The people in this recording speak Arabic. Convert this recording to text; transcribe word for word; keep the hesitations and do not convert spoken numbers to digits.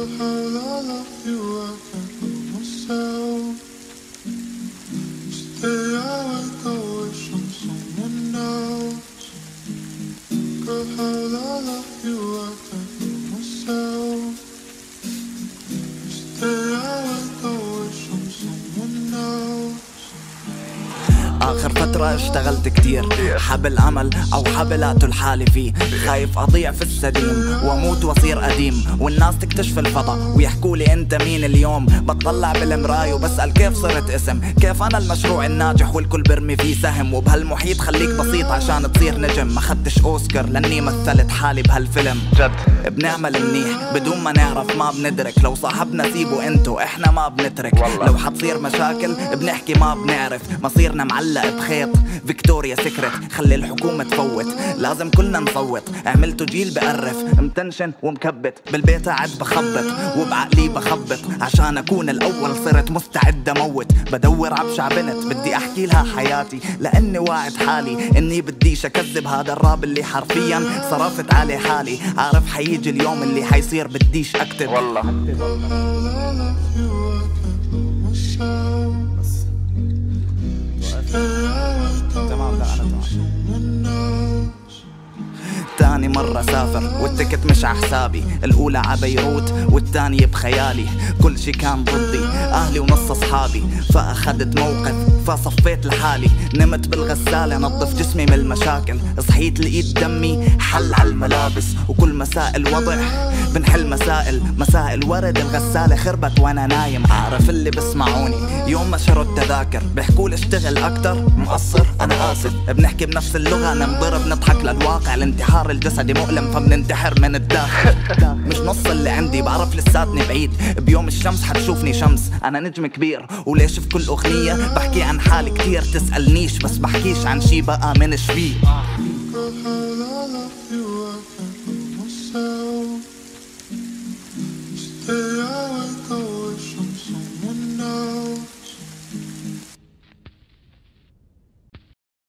how I love you, I can't love myself. Stay away, go wish on someone else. Girl, how I love you, I can't love myself. Stay away, go wish on someone else. آخر فترة اشتغلت كتير، حبل عمل أو حبلاته الحالي فيه. خايف أضيع في السديم وأموت وأصير قديم، والناس تكتشف الفضا ويحكولي أنت مين اليوم. بتطلع بالمراية وبسأل كيف صرت اسم، كيف أنا المشروع الناجح والكل برمي فيه سهم. وبهالمحيط خليك بسيط عشان تصير نجم. ما خدتش أوسكار لأني مثلت حالي بهالفيلم. جد بنعمل منيح بدون ما نعرف، ما بندرك. لو صاحبنا سيبوا انتو، احنا ما بنترك. لو حتصير مشاكل بنحكي ما بنعرف. مصيرنا معلق بخيط فيكتوريا سكرت، خلي الحكومة تفوت. لازم كلنا نصوت. عملتوا جيل بقرف متنشن ومكبت، بالبيت قاعد بخبط وبعقلي بخبط. عشان اكون الاول صرت مستعد اموت. بدور عبشع بنت بدي احكي لها حياتي، لاني واعد حالي اني بديش اكذب هذا الراب اللي حرفيا صرفت عليه حالي. عارف حيجي اليوم اللي حيصير بديش اكتب والله. تمام. لا أنا تمام. تاني مرة سافر والتكت مش عحسابي. الأولى عبيروت والتانية بخيالي. كل شي كان ضدي، أهلي ونص أصحابي. فأخدت موقف فصفيت لحالي. نمت بالغسالة نظف جسمي من المشاكل. صحيت لقيت دمي حل على الملابس. وكل مساء الوضع بنحل مسائل. مسائل ورد الغسالة خربت وانا نايم. عارف اللي بسمعوني يوم ما شروا التذاكر بيحكولي اشتغل اكتر. مقصر انا اسف، بنحكي بنفس اللغة. ننضرب نضحك للواقع. الانتحار الجسدي مؤلم فبننتحر من الداخل. مش نص اللي عندي، بعرف لساتني بعيد. بيوم الشمس حتشوفني شمس. انا نجم كبير وليش في كل اغنية بحكي عن حالي كتير. تسألنيش بس بحكيش عن شي بقى من شبيه.